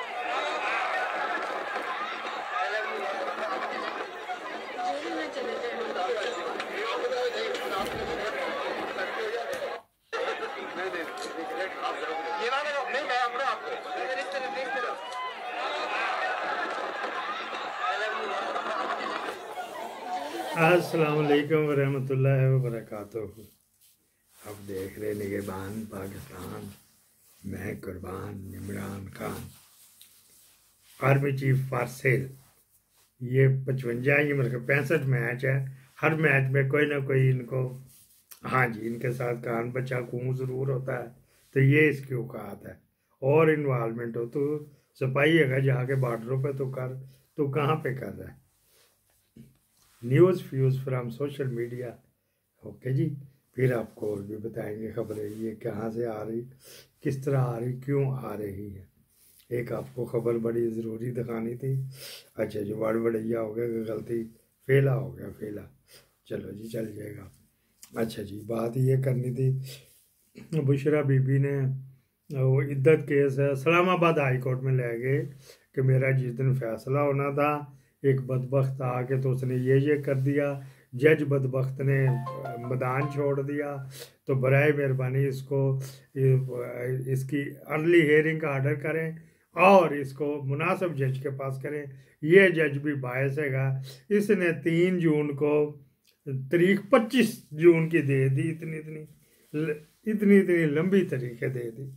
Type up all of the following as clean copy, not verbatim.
अस्सलाम वालेकुम वरहमतुल्लाहि वबरकातुहू। अब देख रहे निगहबान पाकिस्तान, मैं कुर्बान Imran Khan, army chief for sale. ये 55 ये मतलब 65 मैच है। हर मैच में कोई ना कोई इनको, हाँ जी, इनके साथ कान बचा खून ज़रूर होता है। तो ये इसकी औकात है और इन्वॉल्वमेंट हो तो सिपाही अगर जाके बॉर्डरों पे तो कर, तो कहाँ पे कर रहा है। News fuse from social media. Okay जी, फिर आपको और भी बताएंगे खबरें ये कहाँ से आ रही, किस तरह आ रही, क्यों आ रही है। एक आपको खबर बड़ी ज़रूरी दिखानी थी। अच्छा जी, बड़ बढ़िया हो गया, गलती फेला हो गया, फेला। चलो जी, चल जाएगा। अच्छा जी, बात ये करनी थी, बुशरा बीबी ने वो इद्दत केस है इस्लामाबाद हाई कोर्ट में ले गए कि मेरा जिस दिन फैसला होना था एक बदबख्त आके तो उसने ये कर दिया। जज बदबख्त ने मैदान छोड़ दिया, तो बराए मेहरबानी इसको इसकी अर्ली हेयरिंग का आर्डर करें और इसको मुनासिब जज के पास करें। ये जज भी बायस हैगा, इसने 3 जून को तारीख 25 जून की दे दी। इतनी लंबी तरीके दे दी।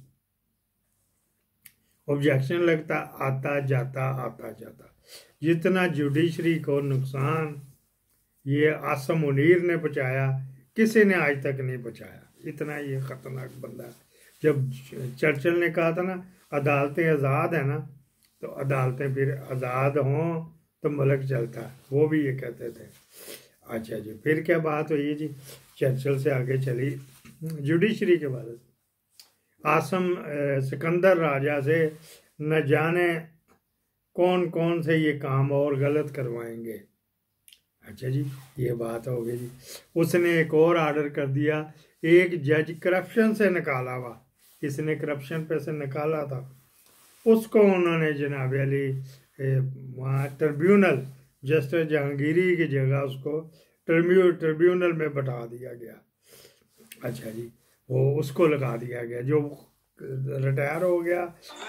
ऑब्जेक्शन लगता आता जाता। जितना जुडिशरी को नुकसान ये आसम मुनीर ने पहुंचाया, किसी ने आज तक नहीं पहुंचाया। इतना ये खतरनाक बंदा है। जब चर्चिल ने कहा था ना अदालतें आज़ाद है ना, तो अदालतें फिर आज़ाद हों तो मुल्क चलता है, वो भी ये कहते थे। अच्छा जी, फिर क्या बात हुई जी, चर्चिल से आगे चली जुडिशरी के बारे में। आसम सिकंदर राजा से न जाने कौन कौन से ये काम और गलत करवाएंगे। अच्छा जी, ये बात हो गई जी। उसने एक और आर्डर कर दिया, एक जज करप्शन से निकाला हुआ, किसने करप्शन पे से निकाला था उसको उन्होंने जनाब अली वहाँ ट्रिब्यूनल जस्टिस जहांगीरी की जगह उसको ट्रिब्यूनल में बैठा दिया गया। अच्छा जी, वो उसको लगा दिया गया जो रिटायर हो गया।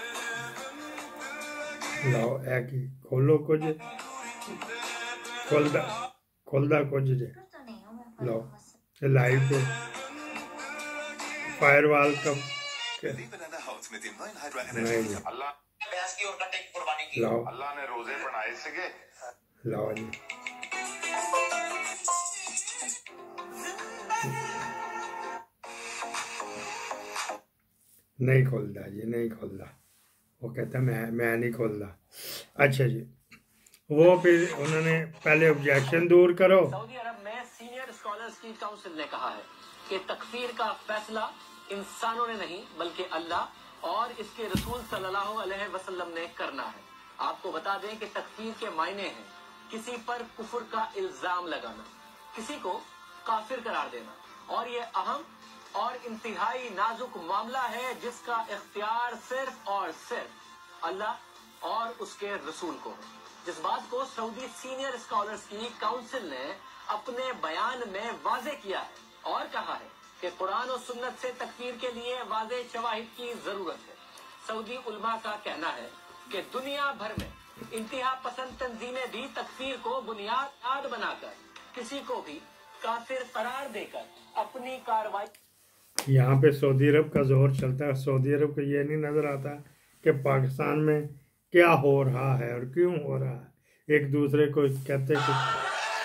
लाओ है कि खोलो कुछ खोलदा कुछ जे लाओ लाइव पे फायरवॉल का लाओ अल्लाह ने रोजे बनाए सके। लाओ जी, नहीं खोलता जी, नहीं खोलता। वो कहता मैं नहीं खोलता। अच्छा जी, वो फिर उन्होंने पहले ऑब्जेक्शन दूर करो। सऊदी अरब में सीनियर स्कॉलर्स की काउंसिल ने कहा है कि तकफीर का फैसला इंसानों ने नहीं बल्कि अल्लाह और इसके रसूल सल्लल्लाहु अलैहि वसल्लम ने करना है। आपको बता दें कि तकफीर के मायने हैं किसी पर कुफर का इल्जाम लगाना, किसी को काफिर करार देना, और ये अहम और इंतहाई नाजुक मामला है जिसका इख्तियार सिर्फ और सिर्फ अल्लाह और उसके रसूल को है। जिस बात को सऊदी सीनियर स्कॉलर्स की काउंसिल ने अपने बयान में वाजे किया है और कहा है कि कुरान और सुन्नत से तकफीर के लिए वाजे शवाहिद की जरूरत है। सऊदी उलमा का कहना है कि दुनिया भर में इंतहा पसंद तंजीमें भी तकफीर को बुनियाद बनाकर किसी को भी काफिर करार देकर अपनी कार्रवाई। यहाँ पे सऊदी अरब का जोर चलता है। सऊदी अरब को ये नहीं नजर आता कि पाकिस्तान में क्या हो रहा है और क्यों हो रहा है। एक दूसरे को कहते कि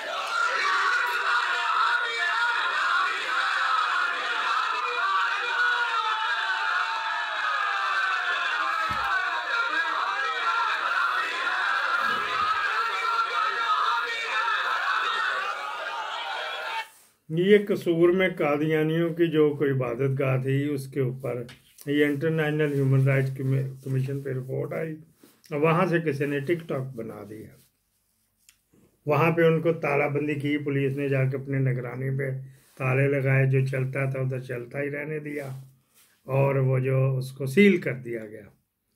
ये कसूर में कादियानियों की जो कोई इबादत गाह थी उसके ऊपर ये इंटरनेशनल ह्यूमन राइट्स कमीशन पे रिपोर्ट आई। वहाँ से किसी ने टिकटॉक बना दिया, वहाँ पे उनको तालाबंदी की, पुलिस ने जाके अपने निगरानी पे ताले लगाए, जो चलता था उधर चलता ही रहने दिया और वो जो उसको सील कर दिया गया।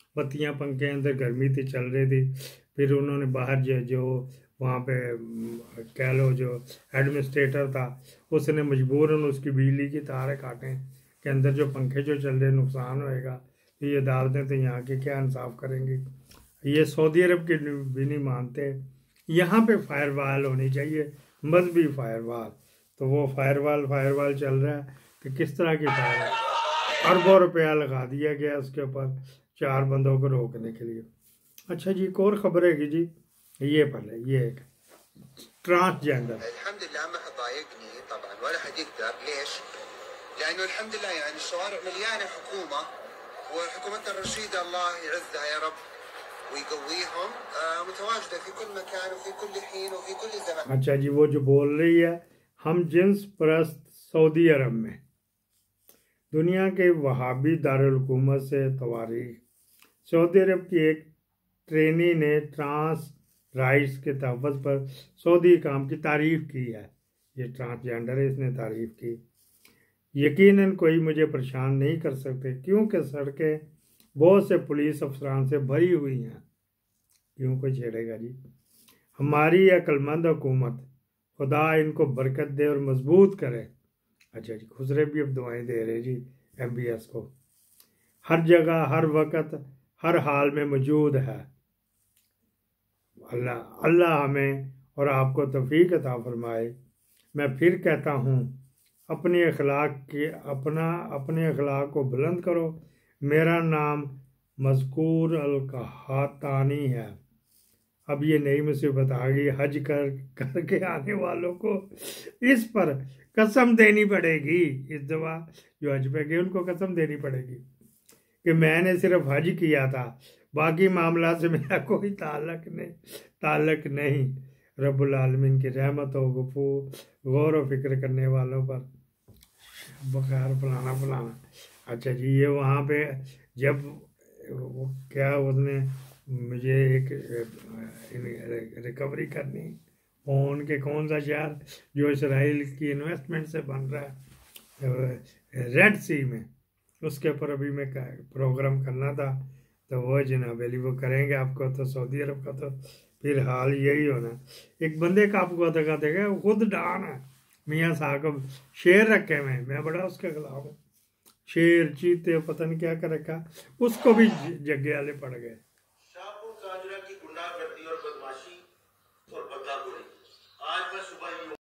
बत्तियां पंखे अंदर गर्मी थी चल रही थी। फिर उन्होंने बाहर जो वहाँ पे कह लो जो एडमिनिस्ट्रेटर था उसने मजबूरन उसकी बिजली की तारें काटें के अंदर जो पंखे जो चल रहे नुकसान होएगा। तो ये अदालतें तो यहाँ के क्या इंसाफ करेंगी। ये सऊदी अरब के भी नहीं मानते। यहाँ पे फायरवाल होनी चाहिए, मजहबी फायरवाल। तो वो फायरवाल चल रहा है कि किस तरह की फायर, अरबों रुपया लगा दिया गया उसके ऊपर 4 बंदों को रोकने के लिए। अच्छा जी, एक और खबर है कि जी ये पहले ये एक ट्रांसजेंडर अल्हम्दुलिल्लाह ما ضايقني طبعا ولا حد يقدر ليش؟ لانه الحمد لله يعني الشوارع مليانه حكومه وحكومتنا الرشيده الله يعزها يا رب ويقويهم متواجده في كل مكان وفي كل حين وفي كل زمان। अच्छा जी, वो जो बोल रही है हम जिन्स परस्त सऊदी अरब में दुनिया के वहाबी दारुल हुकूमत से तवारीख। सऊदी अरब की एक ट्रेनी ने ट्रांस राइट्स के तहफ़्फ़ुज़ पर सऊदी काम की तारीफ़ की है। ये ट्रांसजेंडर है, इसने तारीफ़ की। यकीनन कोई मुझे परेशान नहीं कर सकते क्योंकि सड़कें बहुत से पुलिस अफसरान से भरी हुई हैं। क्यों कोई छेड़ेगा जी। हमारी अक्लमंद हुकूमत खुदा इनको बरकत दे और मजबूत करे। अच्छा जी, खुसरे भी अब दुआएं दे रहे जी MBS को। हर जगह हर वक्त हर हाल में मौजूद है। अल्लाह हमें और आपको तौफीक अता फरमाए। मैं फिर कहता हूँ अपने अखलाक को बुलंद करो। मेरा नाम मज़कूर अल-कहातानी है। अब ये नई मुसीबत आ गई, हज करके आने वालों को इस पर कसम देनी पड़ेगी। इस दफा जो हज पे गए उनको कसम देनी पड़ेगी कि मैंने सिर्फ हज किया था, बाकी मामला से मेरा कोई ताल्लुक नहीं। रब्बुल आलमीन की रहमत हो गौर व फिक्र करने वालों पर बखार फलाना। अच्छा जी, ये वहाँ पे जब वो क्या उसने मुझे एक रिकवरी करनी फोन के कौन सा शहर जो इसराइल की इन्वेस्टमेंट से बन रहा है रेड सी में, उसके ऊपर अभी मैं प्रोग्राम करना था। तो वो जनाब अली वो करेंगे आपको। तो सऊदी अरब का तो फिर हाल यही होना। एक बंदे का आपको देगा खुद डान है, मियाँ साहब शेर रखे हुए, मैं बड़ा उसके खिलाफ हूँ। शेर चीते पता नहीं क्या कर रखा, उसको भी जग्गे वाले पड़ गए।